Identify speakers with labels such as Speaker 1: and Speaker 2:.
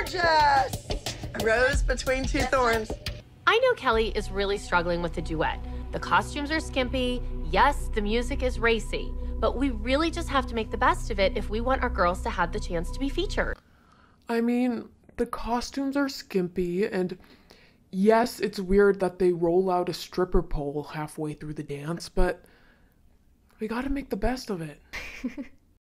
Speaker 1: gorgeous. A rose between two thorns.
Speaker 2: I know Kelly is really struggling with the duet. The costumes are skimpy. Yes, the music is racy. But we really just have to make the best of it if we want our girls to have the chance to be featured.
Speaker 3: I mean, the costumes are skimpy, and yes, it's weird that they roll out a stripper pole halfway through the dance, but we gotta make the best of it.